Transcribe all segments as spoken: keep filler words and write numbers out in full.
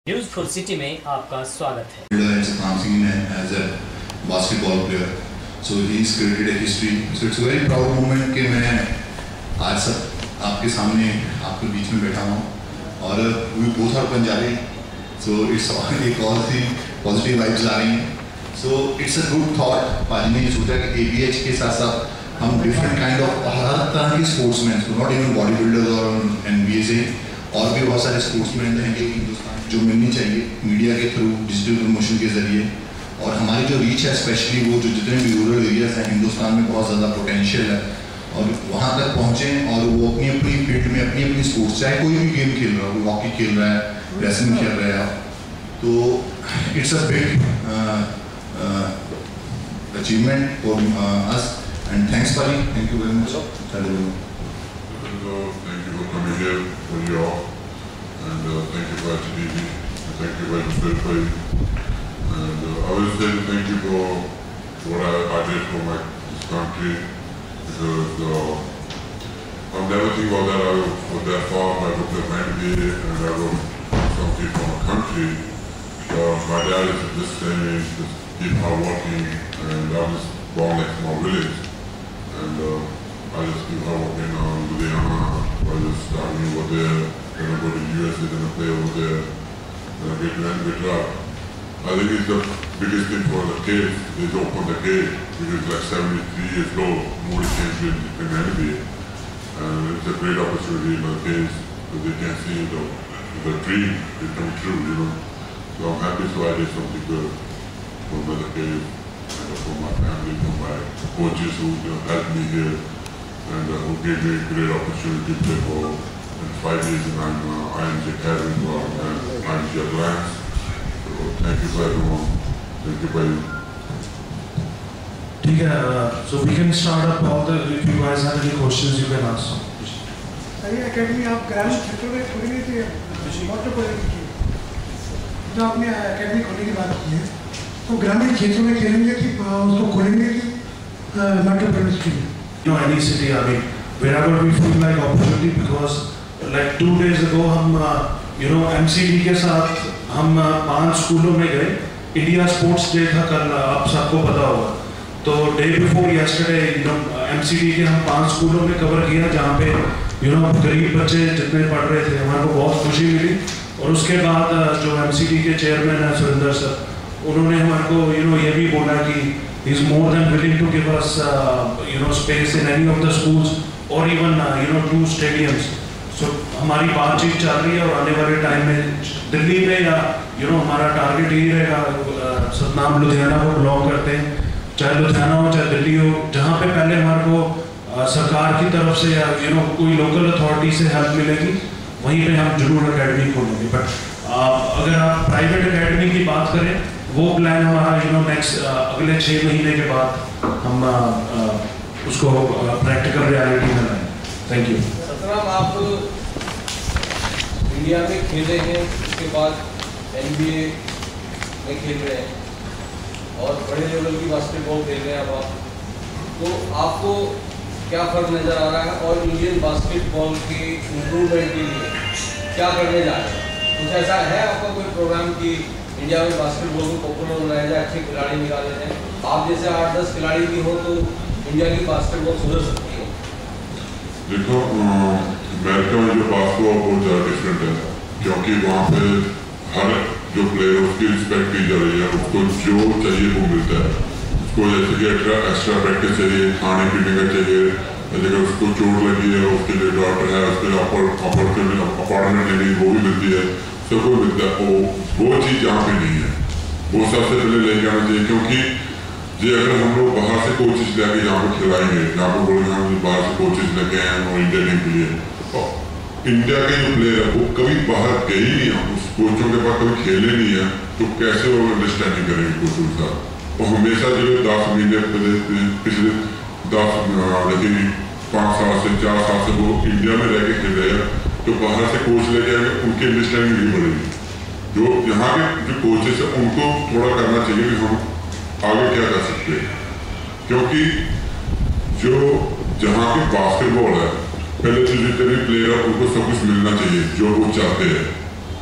न्यूज़फुल city में आपका स्वागत है। Satnam Singh as a basketball player, so he's created a history. So it's a very proud moment कि मैं आज सब आपके सामने आपके बीच में बैठा हूँ और we both are Punjabi, so it's एक और सी positive vibes आ रही हैं. So it's a good thought. पाजी ने ये सोचा कि A B H के साथ साथ हम different kind of हर तरह के sportsmen, so not even bodybuilders or N B A से और भी बहुत सारे स्पोर्ट्समैन हैं जो हिंदुस्तान जो मिलनी चाहिए मीडिया के थ्रू, डिजिटल प्रमोशन के ज़रिए. और हमारी जो रीच है स्पेशली वो जो जितने भी रूरल एरियाज हैं हिंदुस्तान में बहुत ज़्यादा पोटेंशियल है और वहाँ तक पहुँचें और वो अपनी अपनी फील्ड में अपनी अपनी स्पोर्ट्स, चाहे कोई भी गेम खेल रहा हो, हॉकी खेल रहा है, रेसलिंग खेल रहा है, तो it's a big achievement for us and thanks पाजी, thank you very much. Thank you for coming here for you all, and uh, thank you for H T V, and thank you very much for you. And uh, I will say thank you for what I, I did for my this country, because uh, I've never think about that I was that far. I would play N B A and I would something from a country. Uh, my dad is just saying just keep hard working, and I was born like small village, and. Uh, I just keep on working on Ludhiana. I just starting over there, then I go to U S A, then I play over there, then I get to N B A. I think it's the biggest thing for the kids is open the gate, because like seventy-three years old, nobody came to in N B A. And it's a great opportunity for the kids, because they can see the, the dream is come true, you know. So I'm happy so I did something good for the kids, and for my family, for my coaches who you know, helped me here. And uh, who gave me a great opportunity to play for in five years and I'm uh, I M G Academy and I M G Alliance. So thank you for everyone. Thank you very much. ठीक है, so we can start up all the, if you guys have any questions you can ask. सही academy आप ग्रामीण क्षेत्रों में खोलेंगे कि motor खोलेंगे की जो आपने एकेडमी खोलने की बात की है तो ग्रामीण क्षेत्रों में खेलेंगे कि उसको खोलेंगे कि मोटर प्रदेश के लिए. You know, any city, I mean, wherever we feel like opportunity, because like two days ago हम uh, you know M C D के साथ हम uh, पांच स्कूलों में गए. इंडिया स्पोर्ट्स डे था कल, आप सबको पता होगा. तो day before yesterday you know M C D के हम पांच स्कूलों में कवर किया जहाँ पे you know गरीब बच्चे जितने पढ़ रहे थे, हमारे को बहुत खुशी मिली. और उसके बाद uh, जो M C D के चेयरमैन है सुरेंद्र सर, उन्होंने हमारे को you know ये भी बोला कि is more than willing to give us, uh, you know, space in any of the schools or even, uh, you know, two stadiums. So हमारी बातचीत चल रही है और आने वाले टाइम में दिल्ली में या, you know, हमारा टारगेट यही रहेगा, सतनाम लुधियाना को ब्लॉक करते हैं, चाहे लुधियाना हो चाहे दिल्ली हो, जहाँ पे पहले हमारे को uh, सरकार की तरफ से या, you know, कोई लोकल अथॉरिटी से हेल्प मिलेगी, वहीं पे हम जरूर अकेडमी खोलेंगे. बट uh, अगर आप प्राइवेट अकेडमी की बात करें, वो प्लान हमारा यू नो नेक्स्ट अगले छः महीने के बाद हम आ, आ, उसको प्रैक्टिकल रियलिटी में लाएं. Thank you. सतनाम, आप इंडिया में खेले हैं, उसके बाद N B A में खेल रहे हैं और बड़े लेवल की बास्केटबॉल खेल रहे हैं अब आप, तो आपको क्या फ़र्क नज़र आ रहा है और इंडियन बास्केटबॉल के इम्प्रूवमेंट के लिए क्या करने जा रहे हैं? कुछ ऐसा है आपका कोई प्रोग्राम की इंडिया में बास्केटबॉल को पॉपुलर बनाया जाए, अच्छे खिलाड़ी निकाले जाए? आप जैसे आठ दस खिलाड़ी भी हो तो इंडिया की बास्केटबॉल सुधर सकती है. देखो अमेरिका में जो बास्केटबॉल बहुत ज़्यादा डिफरेंट है, क्योंकि वहाँ पे हर जो प्लेयर उसकी रिस्पेक्ट की जा रही है, उसको जो चाहिए वो मिलता है. उसको जैसे कि एक्स्ट्रा एक्स्ट्रा प्रैक्टिस चाहिए, खाने पीने का चाहिए, अगर उसको चोट लगी है उसके लिए डॉक्टर है, उसके लिए अपार्टमेंट लेनी वो भी मिलती है, सबको मिलता है. वो वो चीज़ यहाँ पे नहीं है, वो सबसे पहले लेके आना चाहिए. क्योंकि जी अगर हम लोग बाहर से कोचेस लेके यहाँ पे खिलाएंगे, यहाँ पे बोलेंगे हम बाहर से कोचेस लेके आए हैं और इंडिया टीम के लिए, और इंडिया के जो प्लेयर है वो कभी बाहर गए ही नहीं है, उस कोचों के पास कभी खेले नहीं है, तो कैसे वो अंडरस्टैंडिंग करेंगे कोचों के साथ. और हमेशा जो है दस महीने पहले पिछले दस देखिए पाँच साल से चार साल से वो इंडिया में रह के खेल रहे हैं, तो बाहर से कोच लेके आएंगे, उनकी अंडरस्टैंडिंग नहीं बढ़ेगी. जो यहाँ के जो कोचेस हैं उनको थोड़ा करना चाहिए कि हम आगे क्या कर सकते हैं, क्योंकि जो जहाँ की बास्केटबॉल है पहले तो जितने प्लेयर है उनको सब कुछ मिलना चाहिए जो वो चाहते हैं.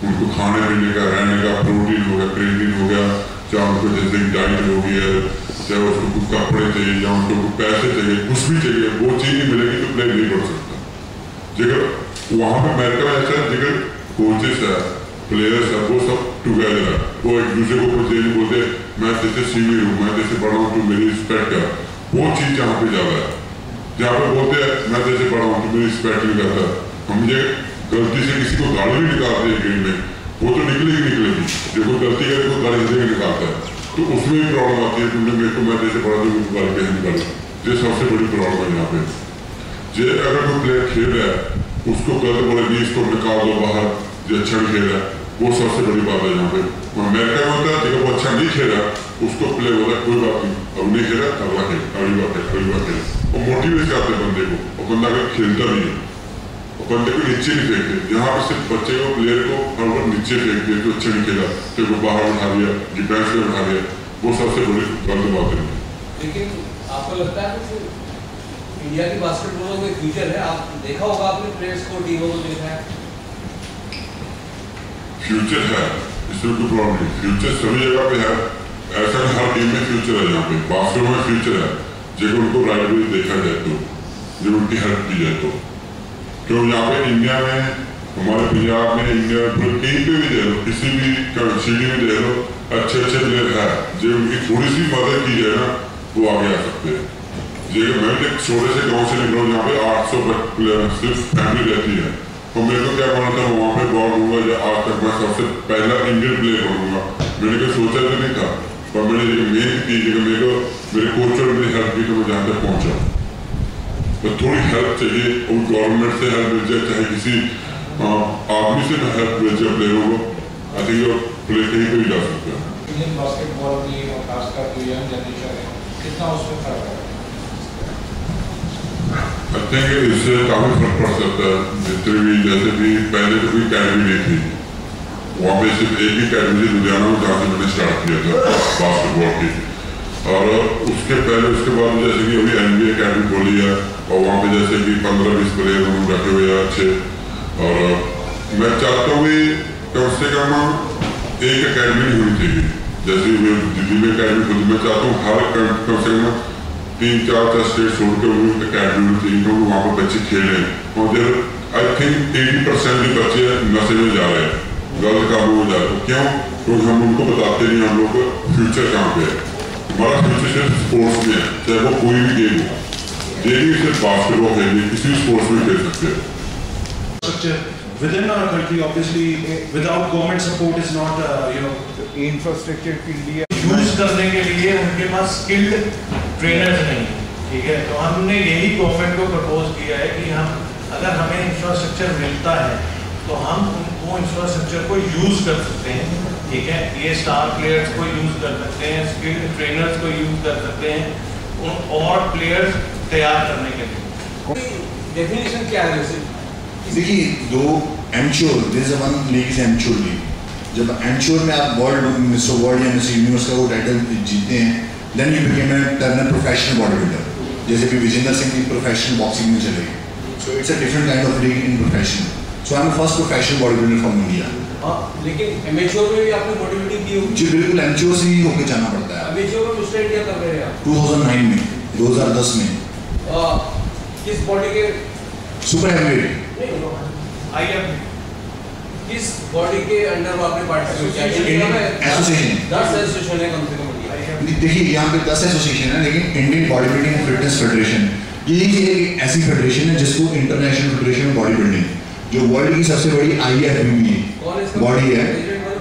उनको खाने पीने का, रहने का, प्रोटीन हो गया, क्रेटिन हो गया, चाहे उनको जैसे डाइट हो गई है, चाहे उसको कुछ कपड़े चाहिए या उनको कुछ पैसे चाहिए, कुछ भी चाहिए, वो चीज़ नहीं मिलेगी तो प्लेयर नहीं बढ़ सकता। जगह वहाँ पे अमेरिका में ऐसा है, जगह कोचेस है, प्लेयर्स है, वो सब टुगेदर है, वो एक दूसरे को कुछ देने बोलते मैं जैसे सीनियर हूँ, मैं जैसे बड़ा हूँ तो मेरी रिस्पेक्ट है, वो चीज़ यहाँ पे ज़्यादा है। जहाँ पे बोलते हैं मैं जैसे बड़ा हूँ तो मेरी रिस्पेक्ट नहीं करता, हम ये गलती से किसी को गाली भी निकालते हैं गेम में, वो तो निकलेगी निकलेगी, जो कोई गलती करे तो गाली दे निकालता है, तो उसमें भी प्रॉब्लम आती है। तुमने मेरे को मैं जैसे बड़ा तो गाली कैसे निकाली, ये सबसे बड़ी प्रॉब्लम है यहाँ पे। जे अगर कोई प्लेयर खेल रहा है उसको गलत बोले नहीं, इसको निकाल दो बाहर, जो अच्छा नहीं खेल रहा है, वो सबसे बड़ी बात है यहाँ पे। अमेरिका में होता है जगह वो अच्छा नहीं खेला उसको प्ले बोला कोई बात नहीं, अब नहीं खेला अगला खेल, अगली बात है, अगली बात खेल, और मोटिवेट करते बंदे को, और बंदा अगर खेलता नहीं है और बंदे को नीचे नहीं फेंकते। यहाँ पे सिर्फ बच्चे को, प्लेयर को हर बार नीचे फेंक दिया, तो अच्छा नहीं खेला तो वो बाहर उठा दिया, डिफेंस में उठा दिया, वो सबसे बड़ी गलत बात है। लेकिन आपको लगता है कि इंडिया की बास्केटबॉल में फ्यूचर है? आप देखा होगा आपने प्लेयर्स को, टीमों को देखा है, फ्यूचर है, इसमें कोई प्रॉब्लम नहीं, फ्यूचर सभी जगह पे है, ऐसा नहीं हर टीम में फ्यूचर है। यहाँ पे बास्केटबॉल में फ्यूचर है, जब उनको राइट वे देखा जाए तो, जब उनकी हेल्प की जाए तो। क्यों यहाँ पे इंडिया में, हमारे पंजाब में, इंडिया में कहीं पे भी दे लो, किसी भी सिटी में दे लो, अच्छे अच्छे प्लेयर है, जब उनकी थोड़ी सी मदद की जाए ना वो आगे आ सकते हैं। जैसे मैं एक छोटे से गाँव से निकला हूँ, यहाँ पे आठ सौ प्लेयर सिर्फ फैमिली रहती है, तो मेरे को क्या माना था वहाँ पे बॉल दूंगा या आज तक मैं सबसे पहला इंडियन प्लेयर बनूंगा, मैंने कोई सोचा तो नहीं था, पर मैंने जो मेहनत की, जगह मेरे को मेरे कोच और मेरी हेल्प की तो मैं जहाँ तक पहुँचा। तो थोड़ी हेल्प चाहिए, और गवर्नमेंट से हेल्प मिल जाए, चाहे किसी आदमी से हेल्प मिल जाए प्लेयरों को, आई थिंक प्ले कहीं पर भी जा सकते हैं। इंडियन बास्केटबॉल की और खासकर जो यंग जनरेशन है, कितना उसमें फर्क है? आई थिंक इससे काफ़ी फर्क पड़ सकता है। जितने भी, जैसे भी पहले तो कोई अकेडमी नहीं थी, वहाँ पे सिर्फ एक ही अकेडमी थी लुधियाना में, जहाँ से मैंने स्टार्ट किया था बास्केटबॉल की, और उसके पहले उसके बाद जैसे कि अभी एन बी ए अकेडमी खोली है, और वहाँ पे जैसे कि पंद्रह बीस प्लेयर हम रखे हुए हैं अच्छे, और मैं चाहता हूँ कि कम से कम एक अकेडमी नहीं होनी चाहिए, जैसे दिल्ली में अकेडमी खुद, मैं चाहता हूँ हर कम से कम तीन चार चार स्टेट छोड़ के उन्हें अकेडमी होनी चाहिए, क्योंकि वहाँ पर बच्चे खेलें। और जब आई थिंक एटी परसेंट भी बच्चे नशे में जा रहे हैं, गलत कामों में जा रहे हैं, क्यों? क्योंकि हम उनको बताते नहीं हम लोग का फ्यूचर कहाँ पे है। हमारा फ्यूचर सिर्फ स्पोर्ट्स में है, चाहे वो कोई भी गेम हो, डेली सिर्फ बास्केटबॉल खेलिए, किसी भी स्पोर्ट्स में खेल सकते हैं। Within our country, obviously, without government support is not, uh, you know, infrastructure के लिए यूज करने के लिए उनके पास स्किल्ड ट्रेनर्स नहीं, ठीक है। तो हमने यही गवर्नमेंट को प्रपोज किया है कि हम, अगर हमें इंफ्रास्ट्रक्चर मिलता है तो हम उनको इंफ्रास्ट्रक्चर को यूज कर सकते हैं, ठीक है। ये स्टार प्लेयर्स को यूज कर सकते हैं, स्किल्ड ट्रेनर्स को यूज कर सकते हैं, और प्लेयर्स तैयार करने के लिए। डेफिनेशन क्या है वैसे? देखिए, दो amateur, this is one league is amateur league. जब एमच्योर में आप वर्ल्ड मिस्टर वर्ल्ड या मिस्टर यूनिवर्स का वो टाइटल जीते हैं, then you became a turn professional body builder, जैसे कि विजेंद्र सिंह की प्रोफेशनल बॉक्सिंग में चले गए। So it's a different kind of league in profession. So I am first professional body builder from India. लेकिन एमेच्योर में भी आपने बॉडी बिल्डिंग की होगी? जी बिल्कुल, एमच्योर से ही होकर जाना पड़ता है। एमेच्योर में मिस्टर इंडिया कर रहे हैं आप टू थाउजेंड नाइन में, दो हज़ार दस में। किस बॉडी के? Super heavyweight. आई एम किस बॉडी के अंडर आपने पार्टिसिपेट किया? एसोसिएशन। दस एसोसिएशन है कम से कम। देखिए, यहाँ पे दस एसोसिएशन है, लेकिन Indian body building and fitness federation ये एक ऐसी फेडरेशन है जिसको international federation of body building, जो वर्ल्ड की सबसे बड़ी I F B B body है।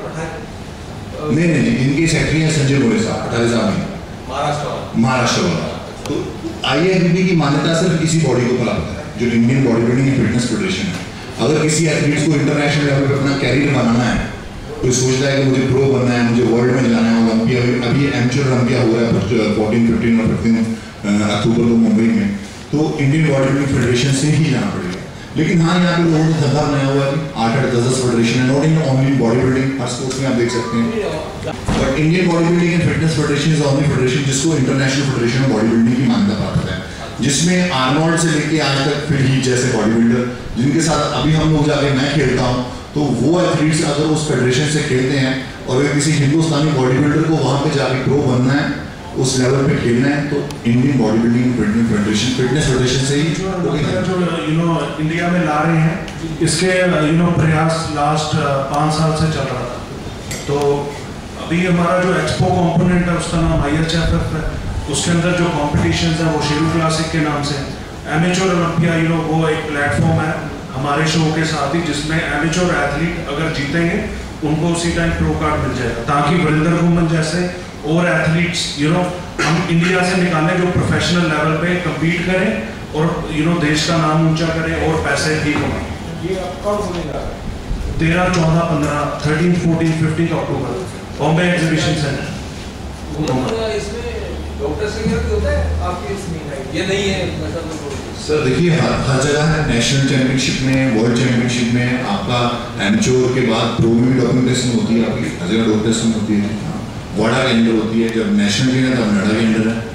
नहीं नहीं नहीं, इनके सेक्रेटरी हैं संजय गोरे साहब, पठारे साहब हैं, महाराष्ट्र महाराष्ट्र वाला। तो आई एफ बी बी की मान्यता सिर्फ इसी बॉडी को प्राप्त है, जो Indian body building and fitness federation है। अगर किसी एथलीट को इंटरनेशनल लेवल पर अपना कैरियर बनाना है, कोई सोचता है कि मुझे प्रो बनना है, मुझे वर्ल्ड में जाना है, ओलंपिया, अभी एमच्योर ओलंपिया हो रहा है फोर्टीन फिफ्टीन और फिफ्टीन अक्टूबर को मुंबई में, तो इंडियन बॉडी बिल्डिंग फेडरेशन से ही जाना पड़ेगा। लेकिन हाँ, यहाँ पे लोगों ने धंधा बनाया हुआ है, आठ आठ दस दस फेडरेशन है, not in only body building, हर स्पोर्ट्स में आप देख सकते हैं। But Indian body building and fitness federation is only federation जिसको international federation of body building की मान्यता प्राप्त है, जिसमें आर्नोल्ड से लेके आज तक फिर ही जैसे बॉडी बिल्डर जिनके साथ अभी हम लोग जाके मैं खेलता हूँ, तो वो एथलीट्स अगर उस फेडरेशन से खेलते हैं और अगर किसी हिंदुस्तानी बॉडी बिल्डर को वहाँ पे जाके प्रो बनना है, उस लेवल पे खेलना है, तो Indian body building federation fitness federation से ही जो यू नो इंडिया में ला रहे हैं, इसके यू नो प्रयास लास्ट पाँच साल से चल रहा था। तो अभी हमारा जो एक्सपो कंपोनेंट है उसका नाम आई एच एफ एफ है, उसके अंदर जो कॉम्पिटिशन है वो शेरू क्लासिक के नाम से, एमेच्योर ओलंपिया यू नो वो एक प्लेटफॉर्म है हमारे शो के साथ ही, जिसमें एमेच्योर एथलीट अगर जीतेंगे उनको उसी टाइम प्रो कार्ड मिल जाएगा, ताकि वरिंदर घुमन जैसे और एथलीट्स यू नो हम इंडिया से निकालें जो प्रोफेशनल लेवल पे कम्पीट करें और यू नो देश का नाम ऊंचा करें और पैसे भी कमाएं। ये अब कब होने जा रहा है? तेरह चौदह पंद्रह thirteen fourteen fifteen October Bombay exhibition centre. इसमें डॉक्टर से क्या होता है आपकी इसमें ये नहीं है मतलब सर देखिए हर हर जगह है, नेशनल चैंपियनशिप में, वर्ल्ड चैंपियनशिप में आपका एमेच्योर के बाद प्रो में भी डोपिंग टेस्टिंग होती है, आपकी हर जगह डोप टेस्टिंग होती है, वाडा के अंदर होती है, जब नेशनल के अंदर तब नडा के अंदर है।